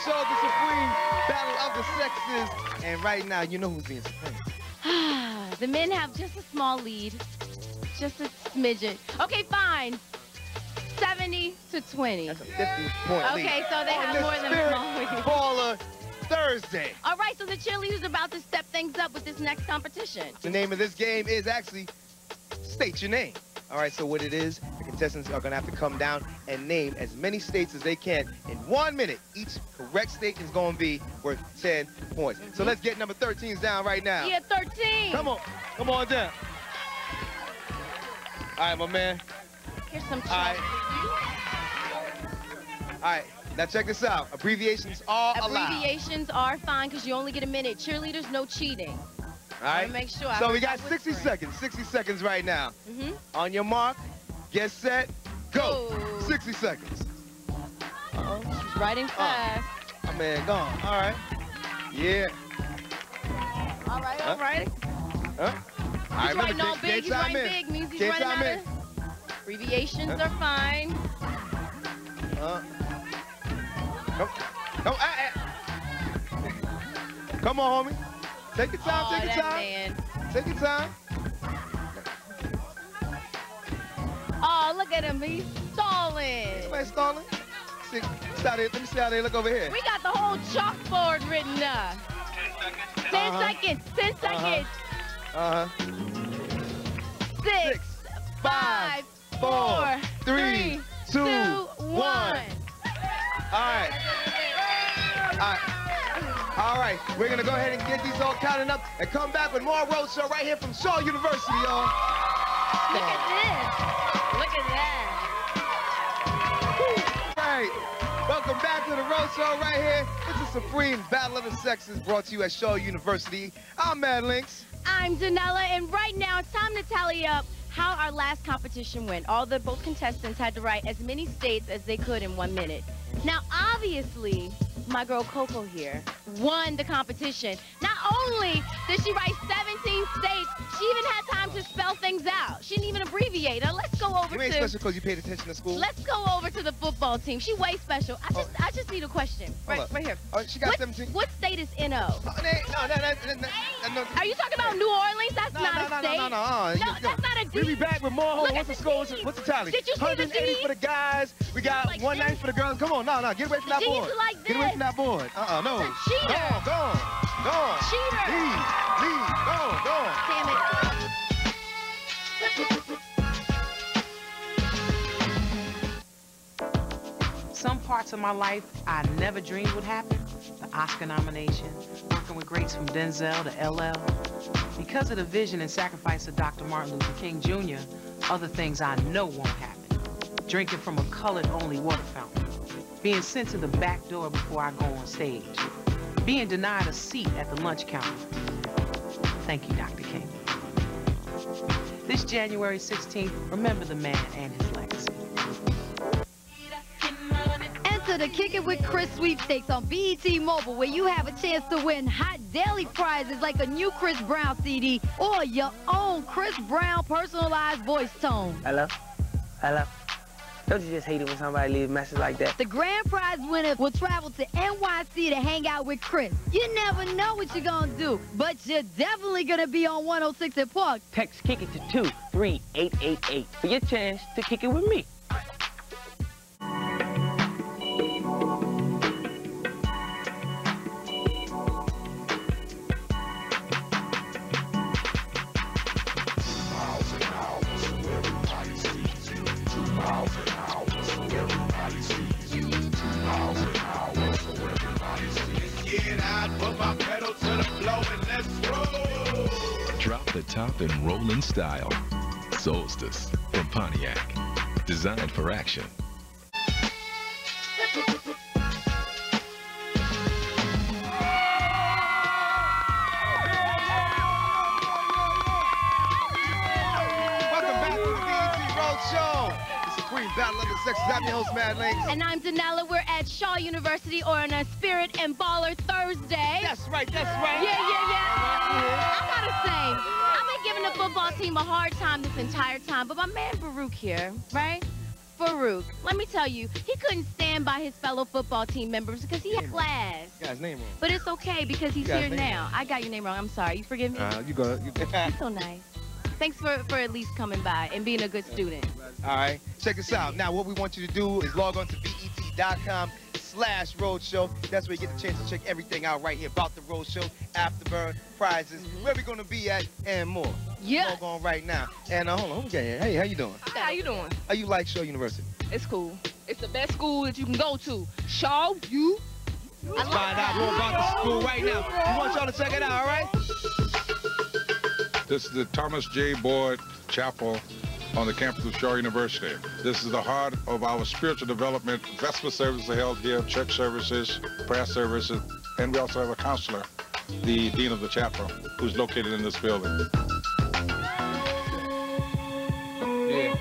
Show, the supreme battle of the sexes. And right now, you know who's being supreme. The men have just a small lead. Just a smidgen. Okay, fine. 70-20. That's a 50-point lead. Okay, so they have more than a small lead. Baller Thursday. All right, so the cheerleaders are about to step things up with this next competition. The name of this game is actually State Your Name. All right, so what it is, the contestants are going to have to come down and name as many states as they can in 1 minute. Each correct state is going to be worth 10 points. So let's get number 13s down right now. Yeah, 13. Come on down. All right, my man. Here's some All right. All right, now check this out. Abbreviations are allowed. Abbreviations are fine because you only get a minute. Cheerleaders, no cheating. All right. Make sure. So we got 60 seconds. 60 seconds right now. On your mark, get set, go. 60 seconds. Uh-oh, she's writing fast. My man gone. All right. Yeah. All right, all right. He's writing all big. He's writing big. Means he's running out of... Abbreviations are fine. Come on, homie. Take your time, take your time. Man. Take your time. Oh, look at him. He's stalling. Somebody stalling? Let me see how they look over here. We got the whole chalkboard written up. 10 seconds. 10 seconds. 6, 5, 4, 3, 2, 1. All right, we're gonna go ahead and get these all counted up and come back with more Road Show right here from Shaw University, y'all. Look at this. Look at that. All right, welcome back to the Road Show right here. It's a supreme battle of the sexes brought to you at Shaw University. I'm Mad Linx. I'm Danella, and right now it's time to tally up how our last competition went. Both contestants had to write as many states as they could in 1 minute. Now, obviously, my girl Coco here won the competition. Not only did she write 17 states, she even had time to spell things out. She didn't even abbreviate. Now let's go over You ain't special because you paid attention to school. Let's go over to the football team. She way special. I just need a question. Right here. Oh, she got 17. What state is NO? No. Are you talking about New Orleans? That's not a state. No, that's not a D. We'll be back with more. What's the score? What's the tally? Did you see 180 the for the guys. We got 190 for the girls. Come on, get away from that board. Like get away from that board. No. Cheater. Go on. Cheater. Leave. Go on. Damn it. Some parts of my life I never dreamed would happen. The Oscar nomination, working with greats from Denzel to LL. Because of the vision and sacrifice of Dr. Martin Luther King Jr., other things I know won't happen. Drinking from a colored-only water fountain. Being sent to the back door before I go on stage. Being denied a seat at the lunch counter. Thank you, Dr. King. This January 16th, remember the man and his legacy. Enter the Kick It with Chris sweepstakes on BET Mobile, where you have a chance to win hot daily prizes like a new Chris Brown CD or your own Chris Brown personalized voice tone. Hello? Don't you just hate it when somebody leaves a message like that? The grand prize winner will travel to NYC to hang out with Chris. You never know what you're gonna do, but you're definitely gonna be on 106 at Park. Text Kick It to 23888 for your chance to kick it with me. Drop the top and roll in style. Solstice from Pontiac. Designed for action. Welcome back to the BET Road Show. The supreme battle of the sexes. I'm your host, Mad Linx. And I'm Danella. We're at Shaw University on a Spirit and Baller Thursday. That's right. Yeah. I gotta say, I've been giving the football team a hard time this entire time, but my man Baruch here, right? Farouk. Let me tell you, he couldn't stand by his fellow football team members because he had class. You got his name wrong. But it's okay because he's here now. I got your name wrong. I'm sorry. You forgive me? You go. You're so nice. Thanks for at least coming by and being a good student. All right. Check this out. Now, what we want you to do is log on to BET.com/roadshow. That's where you get the chance to check everything out right here about the roadshow, afterburn, prizes, where we're going to be at, and more. Yeah. Log on right now. And hold on. Okay. Hey, how you doing? How you doing? How you like Shaw University? It's cool. It's the best school that you can go to. Shaw, you. Let's find out more about the school right now. We want y'all to check it out, all right? This is the Thomas J. Boyd Chapel on the campus of Shaw University. This is the heart of our spiritual development. Vesper services are held here, church services, prayer services, and we also have a counselor, the dean of the chapel, who's located in this building. Yeah.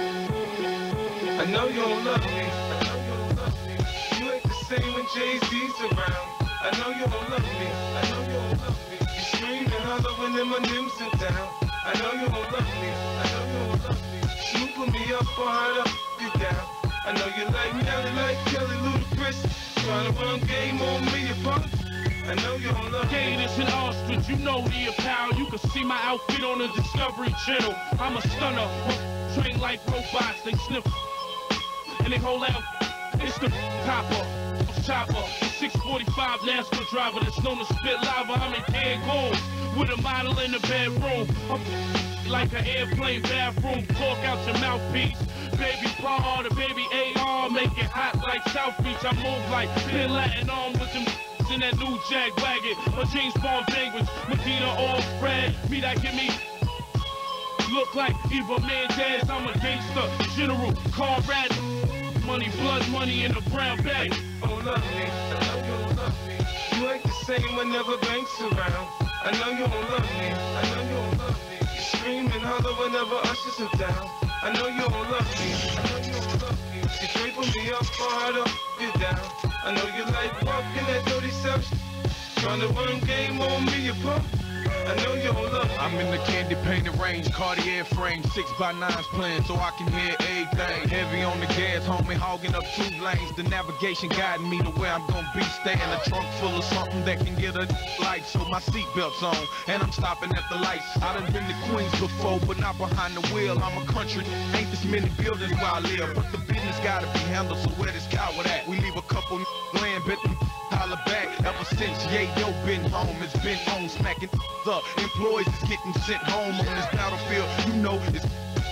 I know you don't love me. I know you don't love me. You ain't the same when Jay-Z's around. I know you don't love me. I know you don't love me. You scream and holler when them Nims are down. I know you don't love me. I know you don't love me. You put me up or hard up, you down. I know you like Nelly, like Kelly, Ludacris. Trying to run game on me, you punk. I know you don't love me. Gators and ostrich, you know the apparel. You can see my outfit on the Discovery Channel. I'm a stunner, trained like robots. They sniff and they hold out. It's the copper, chopper, 645 NASCAR driver that's known to spit lava. I'm in Cancun with a model in the bedroom. I'm like an airplane bathroom. Talk out your mouthpiece. Baby Paul, the baby AR, make it hot like South Beach. I move like Bin Latin on with them in that new Jag wagon. My James Bond penguins, Medina all spread. Me that give me look like Eva Mendez. I'm a gangster, general, comrade. Money, blood money in a brown bag. Oh, love me. I know you don't love me. You ain't the same whenever Banks around. I know you don't love me. I know you don't love me. You scream and holler whenever Ushers are down. I know you don't love me. I know you don't love me. You draping me up hard up, you down. I know you like walking that dirty self. Trying to run game on me, you punk. I know you don't love me. I'm in the candy painted range, Cartier frame, 6x9s playing so I can hear everything. Heavy on the gas, homie, hogging up 2 lanes. The navigation guiding me to where I'm gonna be. Staying a trunk full of something that can get a light. So my seatbelt's on, and I'm stopping at the lights. I done been to Queens before, but not behind the wheel. I'm a country, ain't this many buildings where I live, but the business gotta be handled. So where this coward at? We leave a couple land, bet them holler back. Ever since Yayo been home, it's been on smacking up. Employees is getting sent home on this battlefield. You know it's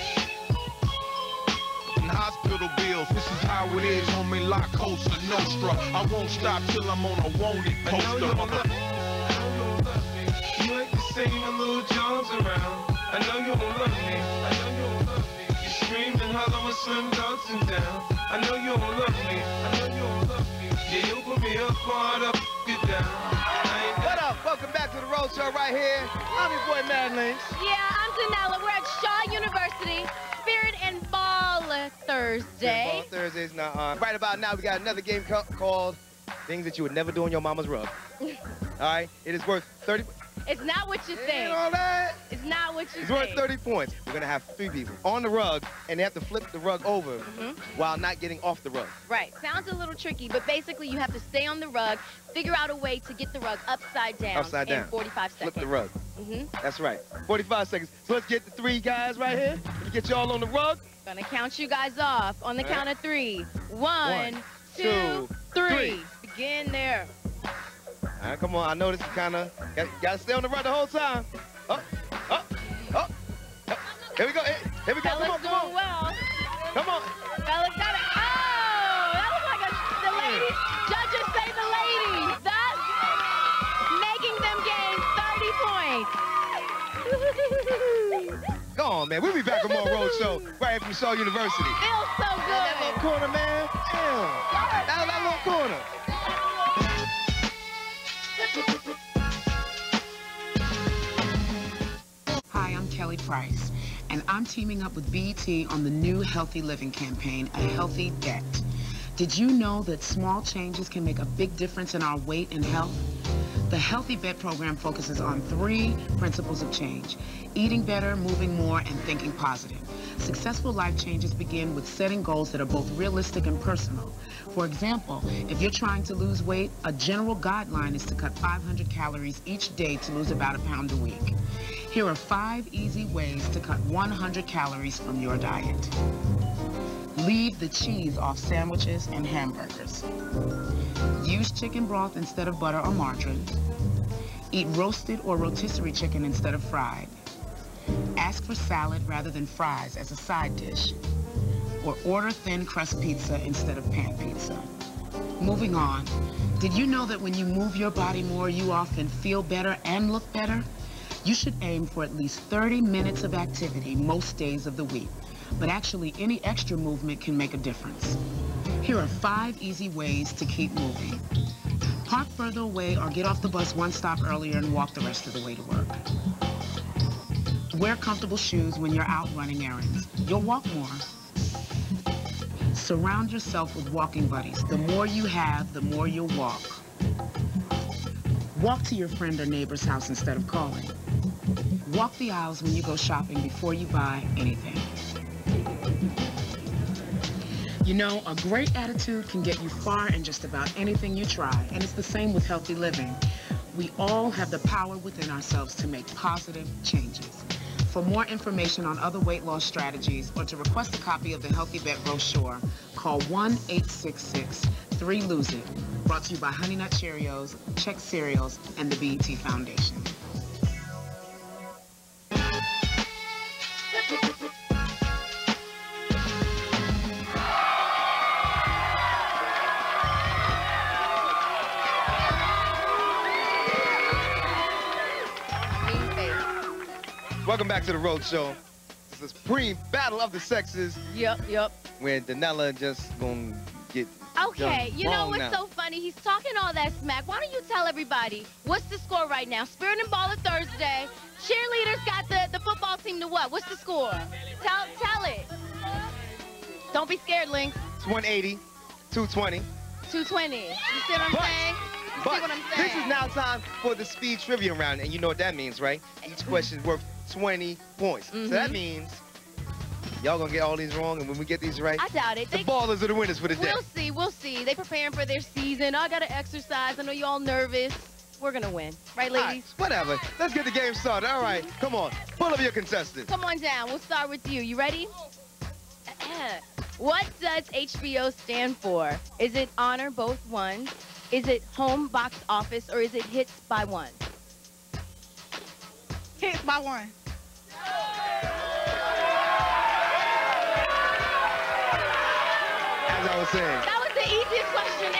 in hospital bills. This is how it is, homie. La Cosa Nostra. I won't stop till I'm on a wanted poster. I know you don't love me. You ain't the same when Lil Jon's around. I know you don't love me. I know you don't love me. You scream and holler when Slim Johnson down. I know you don't love me. I know you don't love me. Yeah, you put me up hard up, get down. What up? Welcome back to the Road Show right here. I'm your boy, Mad Linx. Yeah, I'm Danella. We're at Shaw University. Spirit and Ball Thursday. Ball Thursdays. Now, right about now, we got another game called Things That You Would Never Do on Your Mama's Rug. All right? It is worth 30. It's not what you think. All that. It's not what you It's think. worth 30 points. We're going to have 3 people on the rug, and they have to flip the rug over while not getting off the rug. Right. Sounds a little tricky, but basically you have to stay on the rug, figure out a way to get the rug upside down in 45 seconds. Flip the rug. That's right. 45 seconds. So let's get the 3 guys right here. Let's get y'all on the rug. Gonna count you guys off on the count of 3. 1, 2, 3. Begin there. All right, come on. I know this is kind of... Got to stay on the rug the whole time. Up, up, up, up. Here we go. Here we go. Fellas Come on, doing well. Come on. Fellas got it. Oh, that was like the ladies. Judges say the ladies. Thus, making them gain 30 points. Go on, man. We'll be back with more Road Show right after Shaw University. Feels so good. That little corner, man. Damn. That little corner. Hi, I'm Kelly Price, and I'm teaming up with BET on the new Healthy Living campaign, A Healthy Debt. Did you know that small changes can make a big difference in our weight and health? The Healthy Bet program focuses on 3 principles of change: eating better, moving more, and thinking positive. Successful life changes begin with setting goals that are both realistic and personal. For example, if you're trying to lose weight, a general guideline is to cut 500 calories each day to lose about a pound a week. Here are 5 easy ways to cut 100 calories from your diet. Leave the cheese off sandwiches and hamburgers. Use chicken broth instead of butter or margarine. Eat roasted or rotisserie chicken instead of fried. Ask for salad rather than fries as a side dish. Or order thin crust pizza instead of pan pizza. Moving on, did you know that when you move your body more, you often feel better and look better? You should aim for at least 30 minutes of activity most days of the week. But actually, any extra movement can make a difference. Here are 5 easy ways to keep moving. Park further away or get off the bus one stop earlier and walk the rest of the way to work. Wear comfortable shoes when you're out running errands. You'll walk more. Surround yourself with walking buddies. The more you have, the more you'll walk. Walk to your friend or neighbor's house instead of calling. Walk the aisles when you go shopping before you buy anything. You know, a great attitude can get you far in just about anything you try, and it's the same with healthy living. We all have the power within ourselves to make positive changes. For more information on other weight loss strategies or to request a copy of the Healthy Bet brochure, call 1-866-3-LOSE-IT. Brought to you by Honey Nut Cheerios, Chex Cereals, and the BET Foundation. Welcome back to the Road Show. This is Supreme Battle of the Sexes. Yep. Where Danella just gonna get Okay, you know what's now. so funny? He's talking all that smack. Why don't you tell everybody what's the score right now? Spirit and Baller Thursday. Cheerleaders got the football team to what? What's the score? Tell it. Don't be scared, Linx. It's 180, 220. 220. You see what I'm saying? You see what I'm saying? This is now time for the speed trivia round, and you know what that means, right? Each question is worth 20 points. So that means y'all gonna get all these wrong, and when we get these right, I doubt it. The Ballers are the winners for the day. We'll see. They preparing for their season. I gotta exercise. I know you all nervous. We're gonna win. Right, ladies? Right, whatever. Let's get the game started. All right, come on. Pull up your contestants. Come on down. We'll start with you. You ready? What does HBO stand for? Is it honor both ones? Is it home box office, or is it hits by one? Hits by one. As I was saying. That was the easiest question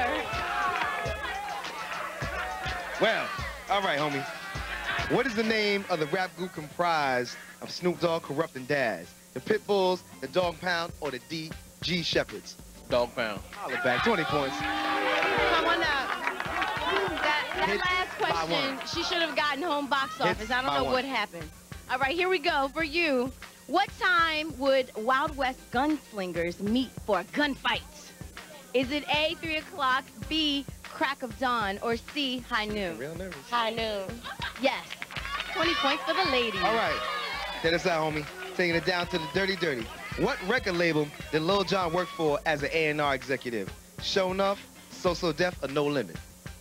ever. Well, all right, homie. What is the name of the rap group comprised of Snoop Dogg, Corrupt, and Daz? The Pitbulls, the Dog Pound, or the D.G. Shepherds? Dog Pound. Holla back, 20 points. Come on up. That last question, she should have gotten home box office. I don't know what happened. All right, here we go for you. What time would Wild West gunslingers meet for a gunfight? Is it A, 3 o'clock, B, crack of dawn, or C, high noon? Real nervous. High noon. Yes. 20 points for the ladies. All right. Check this out, homie. Taking it down to the dirty. What record label did Lil Jon work for as an A&R executive? Show Enough, So Def, or No Limit?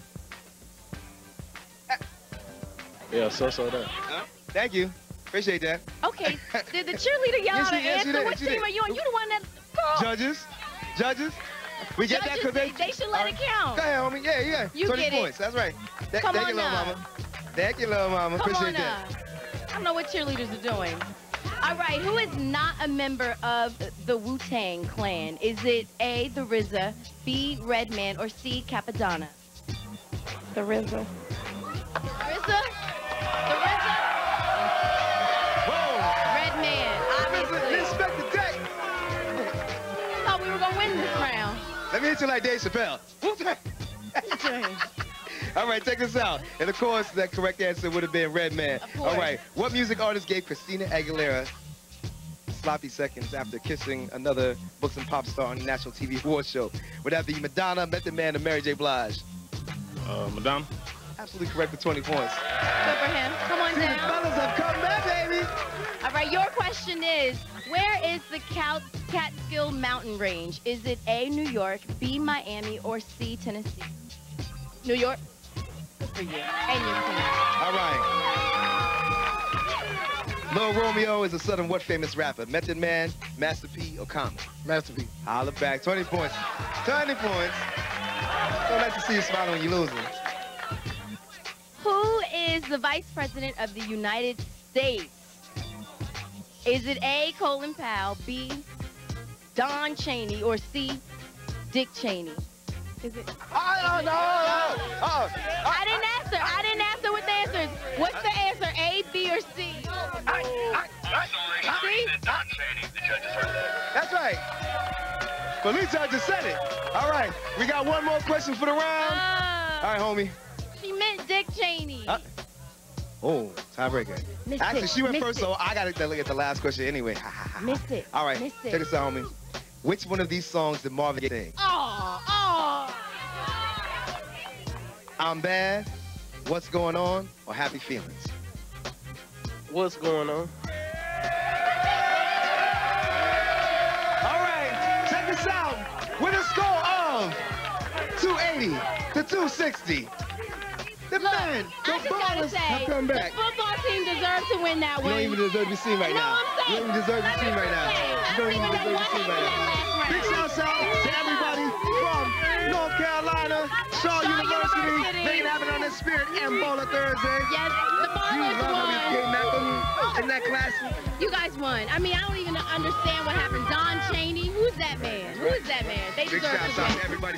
Yeah, So Def. Thank you. Appreciate that. Okay. Did the cheerleader yell out an answer? What she team did. are you on? You the one that... Judges. We get that because they should let it count. Go ahead, homie. Yeah. You 20 get points. it. That's right. Come Thank on you, little now. mama. Thank you, little mama. Come Appreciate on that. I don't know what cheerleaders are doing. All right, who is not a member of the Wu-Tang Clan? Is it A, the RZA, B, Redman, or C, Capadonna? The RZA. RZA? The RZA? Whoa. Redman, obviously. Respect the day. I thought we were going to win this round. Let me hit you like Dave Chappelle. All right, check this out. And of course, that correct answer would have been Redman. All right, what music artist gave Christina Aguilera sloppy seconds after kissing another books and pop star on the national TV award show? Would that be Madonna, Method Man, or Mary J. Blige? Madonna. Absolutely correct for 20 points. Good for him. Come on The down. fellas have come back, baby. All right, right, your question is, where is the Catskill Mountain Range? Is it A, New York, B, Miami, or C, Tennessee? New York? Good for you. And your team. All right. Lil Romeo is the son of what famous rapper? Method Man, Master P, or Common? Master P. Holla back. 20 points. 20 points. Don't like to see you smile when you're losing. Who is the Vice President of the United States? Is it A, Colin Powell, B, Don Cheney, or C, Dick Cheney? Is it? I didn't answer. I didn't answer with the answers. What's the answer? A, B, or C? C? That's right. Felicia, I just said it. All right. We got one more question for the round. All right, homie. She meant Dick Cheney. Oh, tiebreaker. Actually, she went first, so I got to look at the last question anyway. Missed it. All right. Check this out, homie. Which one of these songs did Marvin sing? I'm Bad, What's Going On, or Happy Feelings? What's going on? All right, check this out. With a score of 280 to 260. The men, the ballers have come back. The football team deserves to win that You win. don't even deserve to be seen right now. You don't even deserve to be seen right now. You don't even deserve to be seen right now. Big shouts out to everybody from North Carolina, Shaw University. They can have it on their Spirit and Bowler Thursday. Yes, the ballers won. In that class. You guys won. I mean, I don't even understand what happened. Don Cheney, who's that man? Who's that man? They Big deserve shouts to out win. to everybody.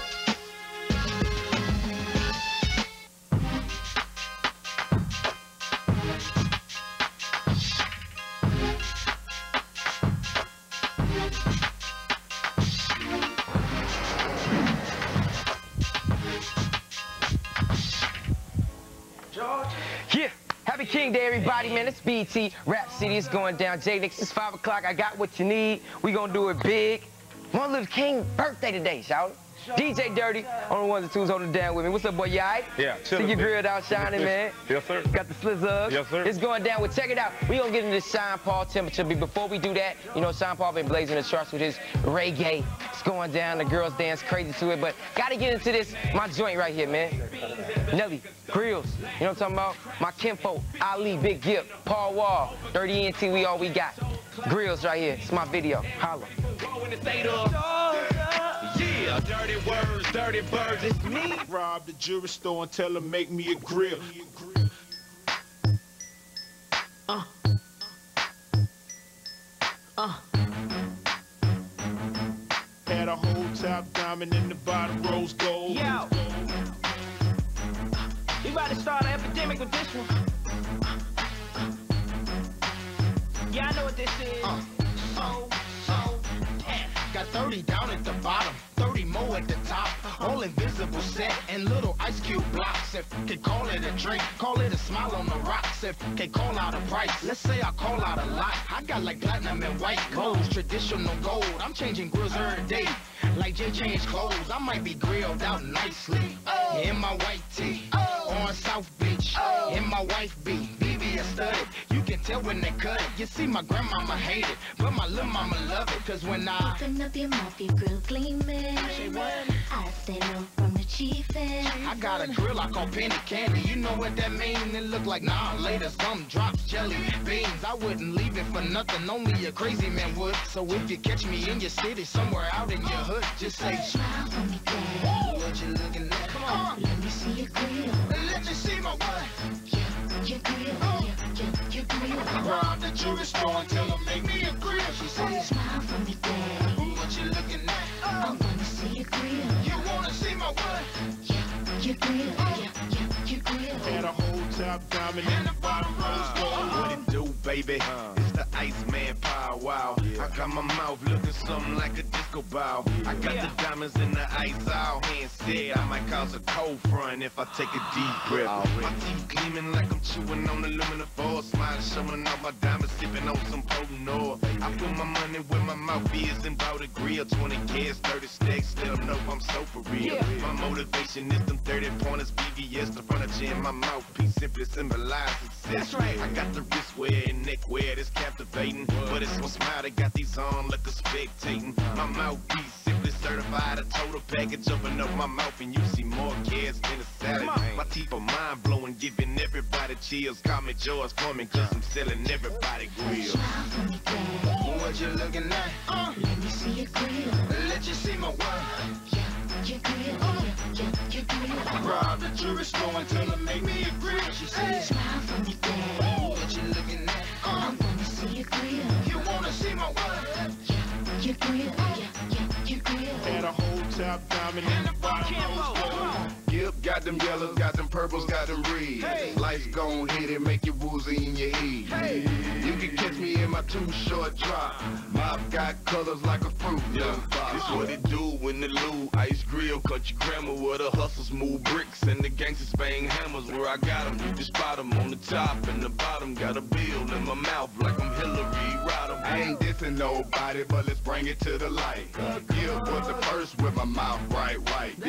Yeah, happy King Day, everybody, man. It's BT Rap City. It's going down. J-Nix, it's 5 o'clock. I got what you need. We gonna do it big. Martin Luther King birthday today, shout it. DJ Dirty on the ones and twos holding it down with me. What's up, boy? You all right? Yeah, chill. See your grill out shining, man. Yes, sir. Got the slizzers. Yes, sir. It's going down. Well, check it out. We gonna get into this Sean Paul temperature. But before we do that, you know, Sean Paul been blazing the charts with his reggae. It's going down. The girls dance crazy to it. But gotta get into this, my joint right here, man. Nelly, Grillz. You know what I'm talking about? My kinfolk, Ali, Big Gipp, Paul Wall, 30 NT, we all we got. Grillz right here. It's my video. Holla. Yeah, dirty words, dirty birds, it's me. Rob the jewelry store and tell them make me a grill. Had a whole top diamond in the bottom, rose gold. Yo, we about to start an epidemic with this one. Yeah, I know what this is. Got 30 down at the bottom, 30 more at the top. All invisible set and little ice cube blocks. If can call it a drink, call it a smile on the rocks. If can call out a price, let's say I call out a lot. I got like platinum and white gold, traditional gold. I'm changing grills every day, like Jay changed clothes. I might be grilled out nicely in my white tee on South Beach. In my wife be BB studded. You can tell when they cut it. You see, my grandmama hate it, but my little mama love it. Cause when I open up your mouth, your grill gleaming. I stay low from the chiefin'. I got a grill I call penny candy. You know what that mean? It look like laters, gumdrops, jelly beans. I wouldn't leave it for nothing. Only a crazy man would. So if you catch me in your city, somewhere out in your hood, just say smile for me, daddy. What you looking at? Come on. Let me see your grill. Let me see my what? Your grill. Your grill. Rob the jewelry store and tell them make me a grill. She said smile for me, daddy. What you looking at? I wanna see your grill. You wanna see my what? Your grill. Your grill. Had a whole top diamond in the bottom, rose gold. What it do, baby? It's the Iceman Power Wow. I I got my mouth looking something like a disco ball. I got the diamonds in the ice all hand said I might cause a cold front if I take a deep breath. My teeth gleaming like I'm chewing on aluminum foil. Smile showing off my diamonds, sipping on some potent oil. I put my money where my mouth is and bought a grill. 20 kids, 30 stacks, let them know I'm so for real. My motivation is them 30 pointers, BBS, the furniture in my mouthpiece simply symbolize success. That's right. I got the wrist wear and neck wear that's captivating, but it's my smile that got these on like a spectating. My mouthpiece simply certified, a total package. Open up my mouth and you see more kids than a salad. My teeth are mind blowing, giving everybody chills. Call me George Foreman, cause I'm selling everybody grills. What you looking at? Let me see your grill. Let you see my work. Your grill, your grill. Rob the jewelry store and tell her make me a grill. She said, smile for me, Dad. What you looking at? I wanna see your grill. You wanna see my work? Your grill, your grill. And a whole top diamond in the bottom rose. Gipp got them yellows, got them purples, got them reds. Lights gon' hit it, make you woozy in your head. You can catch me in my too short drop. Mop got colors like a fruit. This what it do when the Lou ice grill cut your grandma where the hustlers move bricks and the gangsters bang hammers. Where I got them, you can spot them on the top and the bottom. Got a bill in my mouth like I'm Hillary Rodham. I ain't dissing nobody, but let's bring it to the light. Gipp was the first with my mouth right.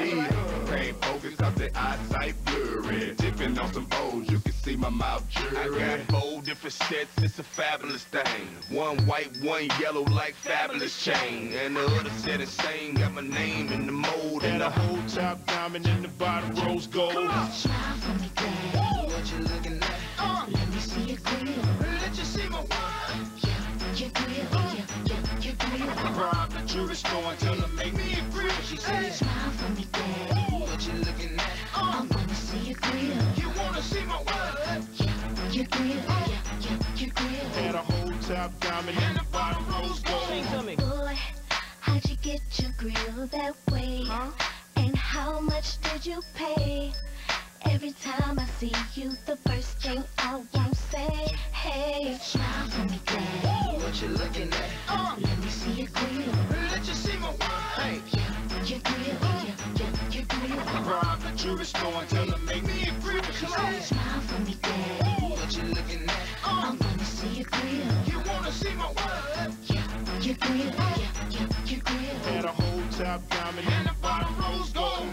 Can't focus cause the eyesight blurry. Tipping on some bowls, you can see my mouth jury. I got 4 different sets, it's a fabulous thing. One white, one yellow like fabulous chain. And the other set is same, got my name in the mold. And a whole top diamond in the bottom rose gold. Smile for me, Dad. What you looking at? Let me see your grill. Let you see my work. Your grill, your grill. Rob the jewelry store and tell her make me a grill. She said, smile for me, Dad. What you looking at? I wanna see your grill. You wanna see my work? Your grill, your grill. And a whole top diamond in the bottom rose gold. Boy, how'd you get your grill that way? And how much did you pay? Every time I see you, the first thing I won't say, hey, smile for me, Dad. What you looking at? Let me see your grill. Let you see my work. Your grill, your grill. Rob the jewelry store and tell her make me a grill. She said, smile for me, Dad. What you looking at? I wanna see your grill. You wanna see my work? Your grill, your grill. And a whole top diamond in the bottom rose gold.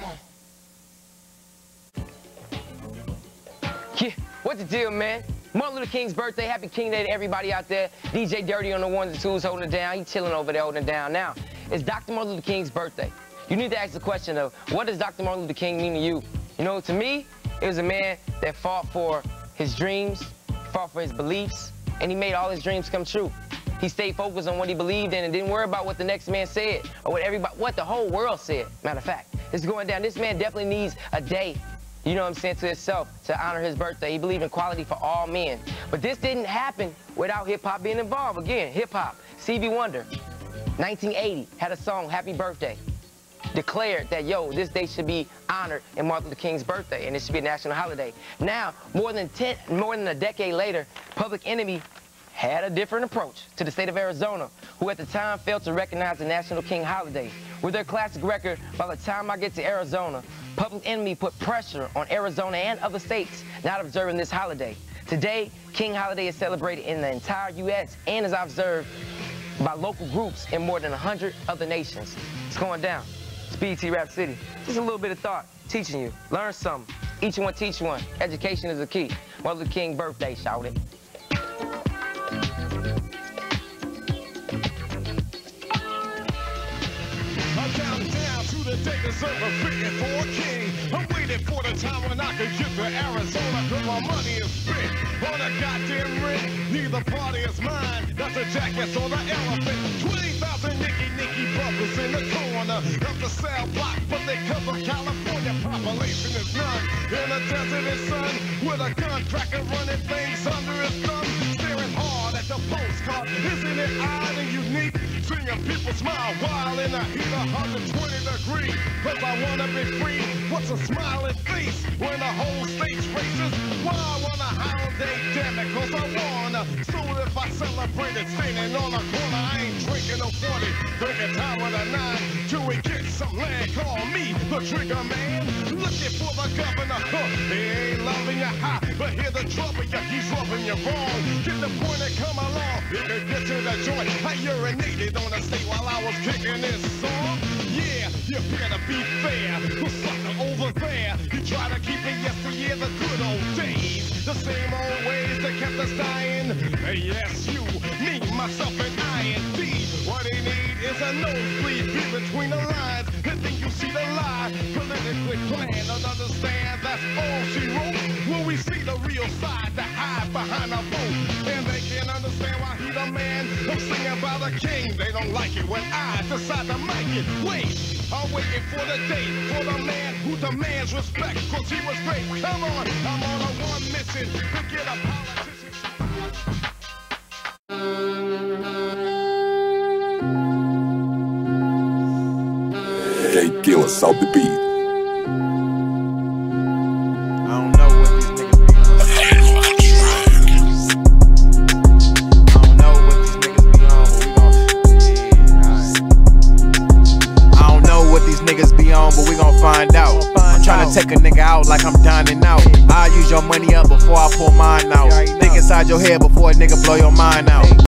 Yeah, what the deal, man? Martin Luther King's birthday. Happy King Day to everybody out there. DJ Dirty on the ones and twos holding it down. He chilling over there holding it down. Now, it's Dr. Martin Luther King's birthday. You need to ask the question of, what does Dr. Martin Luther King mean to you? You know, to me, it was a man that fought for his dreams, fought for his beliefs, and he made all his dreams come true. He stayed focused on what he believed in and didn't worry about what the next man said or what the whole world said. Matter of fact, it's going down. This man definitely needs a day, you know what I'm saying, to himself to honor his birthday. He believed in equality for all men. But this didn't happen without hip-hop being involved. Again, hip-hop. Stevie Wonder, 1980, had a song, Happy Birthday. Declared that, yo, this day should be honored in Martin Luther King's birthday, and it should be a national holiday. Now, more than a decade later, Public Enemy had a different approach to the state of Arizona, who at the time failed to recognize the National King holiday. With their classic record, By the Time I Get to Arizona, Public Enemy put pressure on Arizona and other states not observing this holiday. Today, King Holiday is celebrated in the entire U.S. and is observed by local groups in more than 100 other nations. It's going down. It's BET Rap City. Just a little bit of thought, teaching you. Learn something. Each one teach one. Education is the key. Martin Luther King birthday, shout it. I'm counting down to the day deserve a fitting for a king. I'm waiting for the time when I can get to Arizona, cause my money is spent on a goddamn ring. Neither party is mine, that's a jackass or the elephant. 20,000 nicky brothers in the corner of the cell block, but they cover California. Population is none in the desert is sun, with a gun cracker running things under his thumb, staring hard at the postcard. Isn't it odd and unique Seeing people smile while in the heat of 120 degrees. Cause I wanna be free. What's a smiling face when the whole state's racist? Why I wanna holiday, damn it, cause I wanna. So if I celebrate it, standing on a corner, I ain't drinking no 40. Drinking time with a 9 till we get some land. Call me the trigger man. Looking for the governor. He ain't loving you high, but hear the trouble, he's rubbing you wrong. Get the point and come along. You can get to the joint. I urinated on the state while I was kicking this song. Yeah, you better be fair. The sucker over there, you try to keep it yesteryear, the good old days. The same old ways that kept us dying. Yes, you, me, myself, and I&D. What they need is a nosebleed, be between the lines. And then you see the lie, politically planned. Don't understand, that's all she wrote. When we see the real side, the hide behind a vote. And they can't understand why he the man. I'm singing about the king. They don't like it when I decide to mic it. Wait, I'm waiting for the day, for the man who demands respect. Cause he was great. Come on, I'm on a one mission to get a politician. Hey, killer, South the beat. I don't know what these niggas be on. I don't know what these niggas be on, but we gon' I don't know what these niggas be on, but we gon' find out. I'm tryna take a nigga out like I'm dining out. I use your money up before I pull mine out. Think inside your head before a nigga blow your mind out.